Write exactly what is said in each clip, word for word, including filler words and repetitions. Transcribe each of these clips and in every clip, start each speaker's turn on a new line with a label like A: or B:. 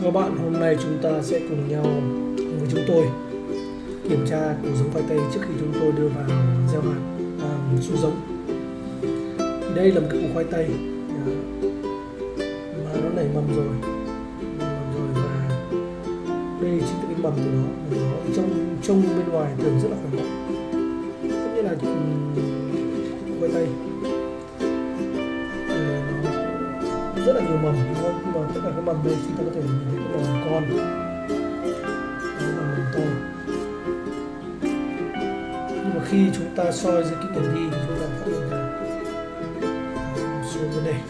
A: Chào các bạn, hôm nay chúng ta sẽ cùng nhau cùng với chúng tôi kiểm tra củ giống khoai tây trước khi chúng tôi đưa vào gieo hạt à, xuống giống. Thì đây là một cái củ khoai tây mà nó nảy mầm rồi, mầm rồi và đây chính là cái mầm của nó, nó trông trông bên ngoài thường rất là khỏe mạnh. Tất nhiên là củ khoai tây nó rất là nhiều mầm, đúng không? Nhưng mà tất cả các mầm đây chúng ta có thể nhìn thấy các mầm con, các mầm to. Nhưng mà khi chúng ta soi dưới kính hiển vi thì chúng ta phát hiện ra một số vấn đề.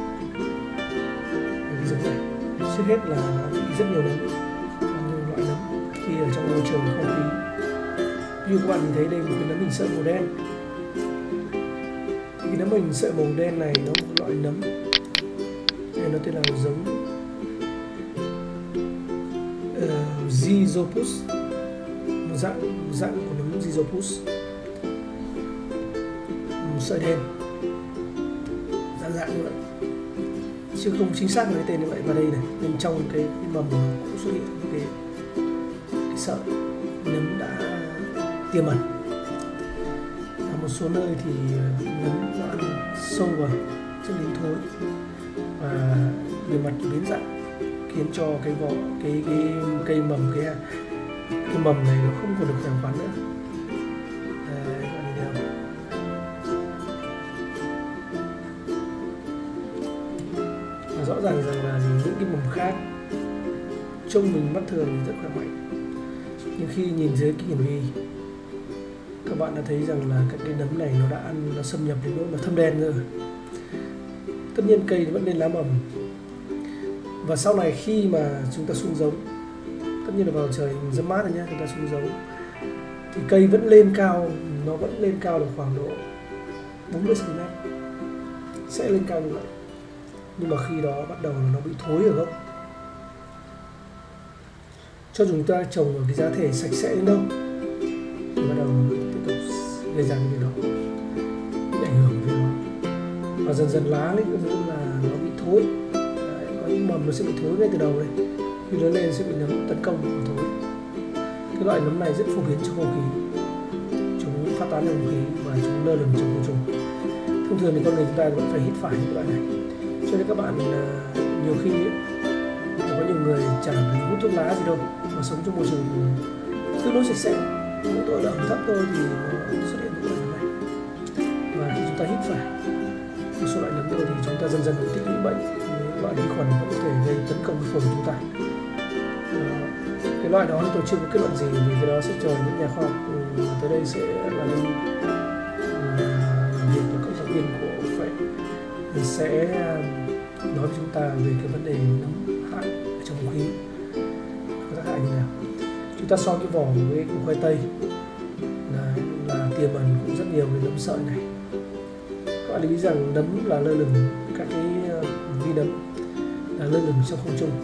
A: Ví dụ này, trước hết là nó bị rất nhiều nấm, nhiều loại nấm khi ở trong môi trường không khí. Ví dụ các bạn nhìn thấy đây một cái nấm hình sợi màu đen. Thì cái nấm hình sợi màu đen này nó một loại nấm, nó tên là giống uh, Rhizopus, một dạng dạng của nấm Rhizopus, một sợi đen, dạng dạng như vậy, chứ không chính xác là cái tên như vậy. Và đây này, bên trong cái, cái mầm nó cũng xuất hiện những cái, cái sợi nấm đã tiềm ẩn. Ở một số nơi thì nấm nó ăn sâu vào dẫn đến thối và bề mặt biến dạng, khiến cho cái vỏ cái cái cây mầm cái cái mầm này nó không còn được khỏe khoắn nữa. Đấy, các bạn nhìn thấy không? Và rõ ràng rằng là những cái mầm khác trông mình mắt thường thì rất khỏe mạnh, nhưng khi nhìn dưới cái hiển vi các bạn đã thấy rằng là các cái nấm này nó đã ăn, nó xâm nhập đến nỗi mà thâm đen rồi. Tất nhiên cây vẫn lên lá mầm, và sau này khi mà chúng ta xuống giống, tất nhiên là vào trời rất mát rồi nhé, chúng ta xuống giống thì cây vẫn lên cao, nó vẫn lên cao được khoảng độ bốn mươi xăng ti mét, sẽ lên cao như vậy. Nhưng mà khi đó bắt đầu nó bị thối ở gốc. Cho chúng ta trồng ở cái giá thể sạch sẽ đến đâu thì bắt đầu tiếp tục gây ra cái việc đó, bị ảnh hưởng với nó, và dần dần lá lên là nó bị thối. Đấy, có những mầm nó sẽ bị thối ngay từ đầu này, khi lớn lên sẽ bị nấm tấn công và thối. Cái loại nấm này rất phổ biến trong không khí, chúng phát tán trong không khí và chúng lơ lửng trong không trung. Thông thường thì con người chúng ta vẫn phải hít phải những loại này, cho nên các bạn nhiều khi có nhiều người chẳng phải hút thuốc lá gì đâu mà sống trong môi trường tương đối sạch sẽ, mức độ ẩm thấp thôi thì nó xuất hiện những loại nấm này. Và khi chúng ta hít phải một số loại nấm rồi thì chúng ta dần dần bị tích lũy bệnh, những loại vi khuẩn vẫn có thể gây tấn công với phổi của chúng ta. Đó. Cái loại đó thì tôi chưa có kết luận gì, vì cái đó sẽ chờ những nhà khoa học tới đây sẽ là đi làm việc với cộng tác viên của phải thì sẽ nói với chúng ta về cái vấn đề nấm hại ở trong không khí có tác hại như nào. Chúng ta soi cái vỏ của cái củ khoai tây là, là tiềm ẩn cũng rất nhiều về nấm sợi này. Các bạn lưu ý rằng nấm là lơ lửng, các cái vi nấm là lơ lửng trong không trung,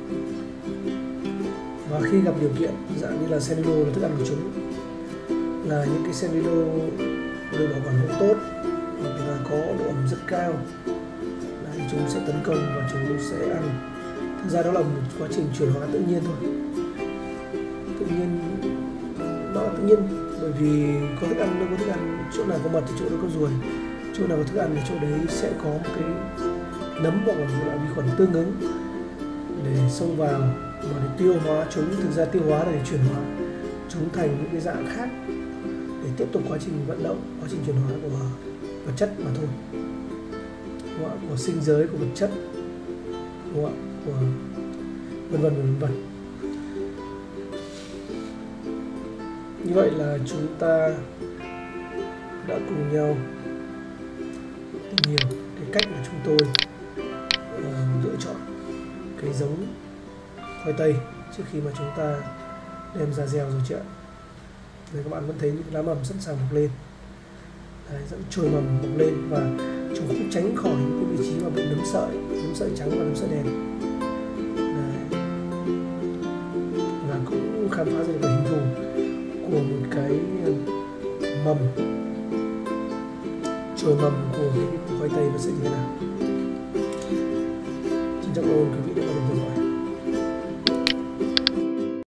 A: và khi gặp điều kiện dạng như là cenizo là thức ăn của chúng, là những cái cenizo được bảo quản không tốt và có độ ẩm rất cao, thì chúng sẽ tấn công và chúng sẽ ăn. Thực ra đó là một quá trình chuyển hóa tự nhiên thôi, tự nhiên nó tự nhiên, bởi vì có thức ăn đâu có thức ăn, chỗ nào có mật thì chỗ đó có ruồi, chỗ nào có thức ăn thì chỗ đấy sẽ có một cái nấm hoặc là một loại vi khuẩn tương ứng để xông vào và để tiêu hóa chúng. Thực ra tiêu hóa là để chuyển hóa chúng thành những cái dạng khác để tiếp tục quá trình vận động, quá trình chuyển hóa của vật chất mà thôi, của sinh giới, của vật chất, của vân vân vân vân. Như vậy là chúng ta đã cùng nhau tìm hiểu cái cách mà chúng tôi uh, lựa chọn cái giống khoai tây trước khi mà chúng ta đem ra gieo rồi chị ạ. Đấy, các bạn vẫn thấy những lá mầm sẵn sàng mọc lên. Đấy, dẫn trồi mầm mọc lên và chúng cũng tránh khỏi những cái vị trí mà bị nấm sợi, nấm sợi trắng và nấm sợi đen. Đấy. Và cũng khám phá ra được hình thù của một cái mầm, chồi mầm của cái khoai tây nó sẽ như thế nào. Xin cảm ơn quý vị.